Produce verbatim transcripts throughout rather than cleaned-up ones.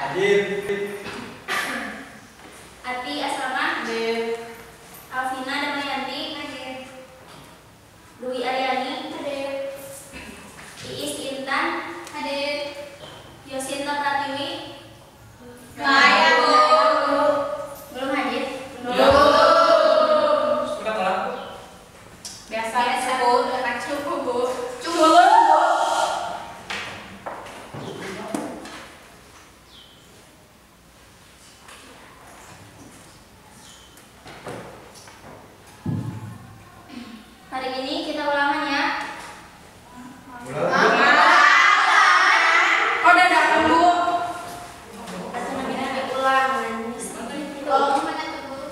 Hadir. Ati Asrama. Hadir. Alvina Damayanti. Hadir. Dwi Aryani. Hadir. Iis Intan. Hadir. Yosinta Pratiwi. Saya, Bu. Belum hadir? Belum. Sudah telat. Biasa, Biasa. Bu. Udah cukup, Bu. Cukup. Hari ini kita ulangan ya. Mulai. Oh, udah datang, Bu. Atau namanya diulang nanti. Oh, mana tuh, Bu?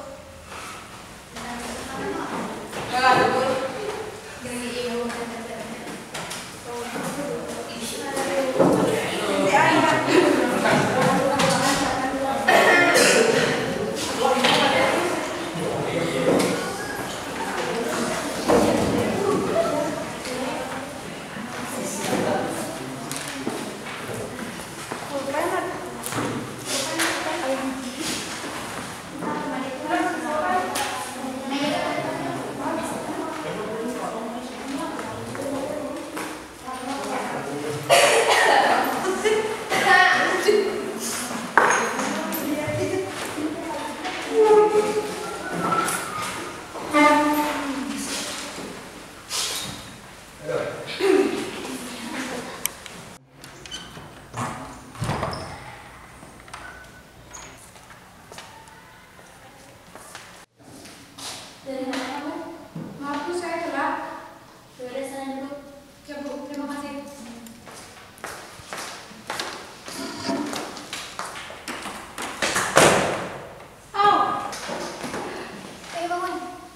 Enggak ada, Bu. Gini ibu. Dari mana kamu? Maaf, Bu, saya telat. Yaudah sana dulu. Ya, Bu. Terima kasih. Oh, Ayo bangun.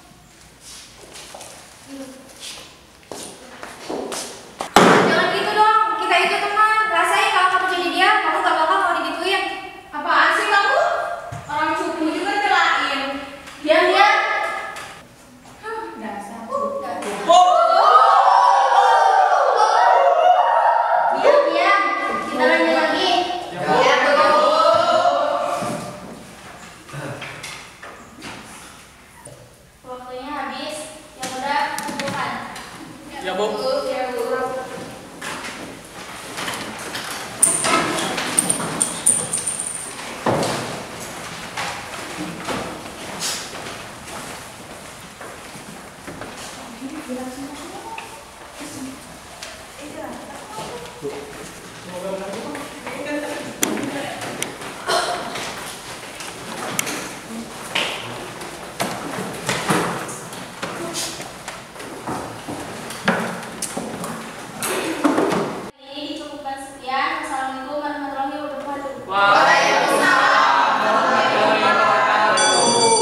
jangan gitu dong. Kita itu teman. Rasain kalau kamu jadi dia, kamu gak bakal mau digituin. Apaan sih kamu? Orang cupu juga nyelain. Diam, diam. Hah, dasar. Diam, diam. Kita lanjut lagi. Ya, Bu. Waktunya habis. Yang udah kumpulkan. Ya, Bu. Ya, Bu. Ini dicukupkan sekian. Wassalamualaikum warahmatullahi wabarakatuh. Waalaikumsalam warahmatullahi wabarakatuh.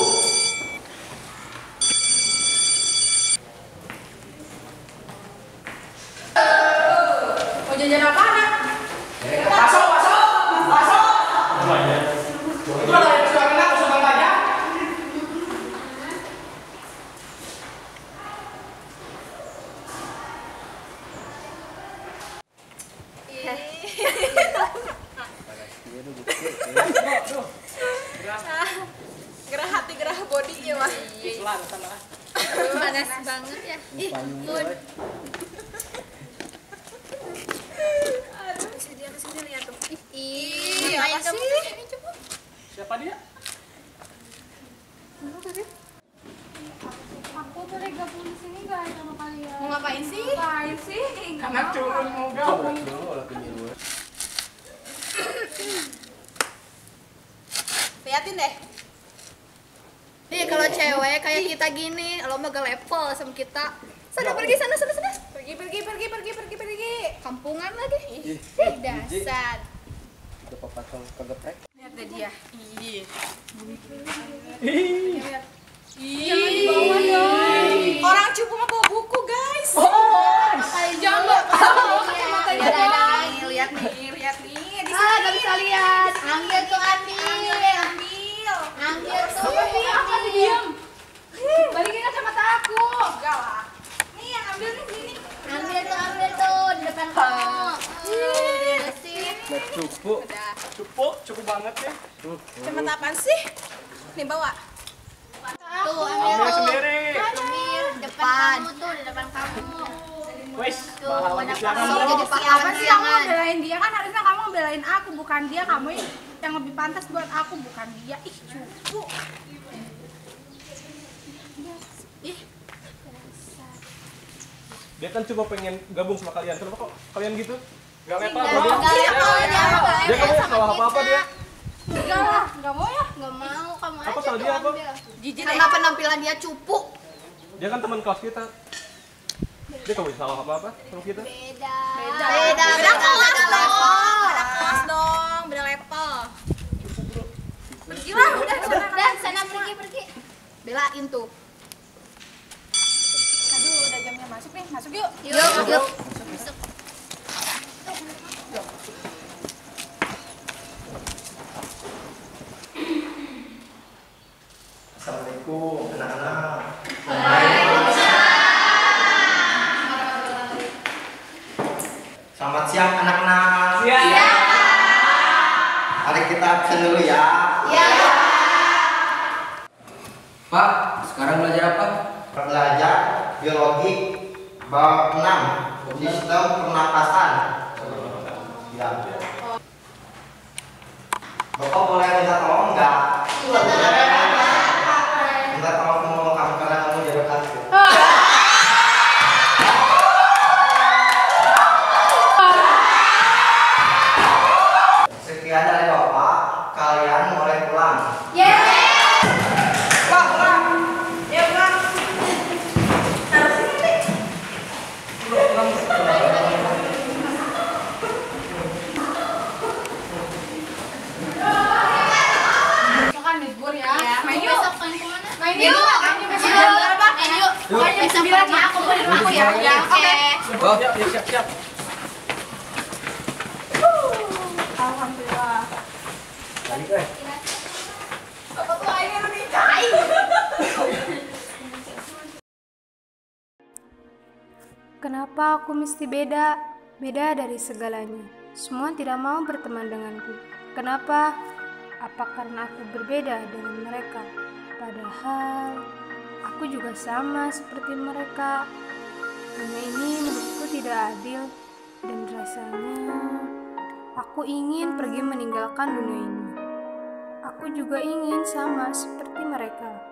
Mau jajan apa, Nak? Masuk, masuk, masuk. Itu ada yang sudah kena, sudah banyak. Gerah hati, gerah body ya, Mas. Pelan sama. Panas banget ya. Ih, Bun. Aduh, si dia kesini lihat tuh. Ih, apa ngapain kamu sih? kesini, coba? Siapa dia? Aku tadi gabung di sini guys sama kalian. Mau ngapain sih? Ngapain sih? Anak curun mau gabung. Liatin deh. Nih kalau cewek kayak kita gini, lo mah gak level sama kita. Sana pergi sana sana sana. Pergi, pergi, pergi, pergi, pergi, pergi. Kampungan lagi. Ih, Ih, dasar. udah papa tong kegeprek. Lihat deh dia. Ih. Ih. Lihat. Jangan dibawa dong. Orang cupu mah bawa buku, guys. Jangan bawa. Matanya Ada ada. doang. Lihat nih, lihat nih. Di Ah, gak bisa lihat. Ambil tuh ambil. ambil. Ambil tuh. Apa sih diam? Balikin kacamata aku. Enggak lah. Nih yang ambil nih sini. Ambil tuh ambil tuh di depan kamu. Ih, Bersih. Cupu. Udah. Cukup, cukup banget ya. Cepet apaan sih? Nih bawa. Tuh, Ambil ambil tuh. sendiri. Ambil depan. Kamu tuh di depan kamu. Wes, Tuh, pahlawan banyak kesiangan pahlawan. lo. Jadi Siapa pahlawan sih kamu siangan. belain dia? Kan harusnya kamu belain aku, bukan dia. Kamu yang lebih pantas buat aku, bukan dia. Ih, cupu. Ih, Dia kan cuma pengen gabung sama kalian. Kenapa kok kalian gitu? Gak level Enggak, bro dia. enggak level, dia enggak Dia level gak punya sama salah apa-apa kita. dia. enggak lah, enggak mau ya. Nggak mau, kamu Apa aja salah tuh dia apa? ambil. Jijik Karena penampilan dia cupu. Dia kan teman kelas kita. Dia gak punya salah apa-apa sama kita. Beda. Beda. Beda, Beda kelas beda dong. level. Beda kelas dong, beda level. Pergilah, udah sana. Udah, sana pergi, pergi. Belain tuh. Aduh, udah jamnya masuk nih. Masuk yuk. Yuk, yuk. Masuk. Assalamualaikum anak-anak. Selamat siang anak-anak. Iya. Mari kita absen dulu ya. Ya. Pak, sekarang belajar apa? Belajar biologi bab enam sistem pernapasan. Ya. Bapak boleh minta tolong enggak? Minta tolong sama kamu karena kamu jadi kasih. Sekian dari Bapak, kalian boleh pulang. Pulang, pulang. Ya, pulang. Taruh sini nih. Makan libur ya. Main yuk. Besok main kemana? Main Yuk. yuk. Main yuk besok Yuk. jam berapa? Main yuk. Yuk. Besok Sembilan pagi ya. aku di rumah aku ya. Ya, oke. Oh, Siap, ya, siap, siap. Alhamdulillah. Balik eh. Apa tuh airnya lebih cair? Kenapa aku mesti beda? Beda dari segalanya. Semua tidak mau berteman denganku. Kenapa? Apa karena aku berbeda dengan mereka? Padahal aku juga sama seperti mereka. Dunia ini menurutku tidak adil dan rasanya aku ingin pergi meninggalkan dunia ini. Aku juga ingin sama seperti mereka.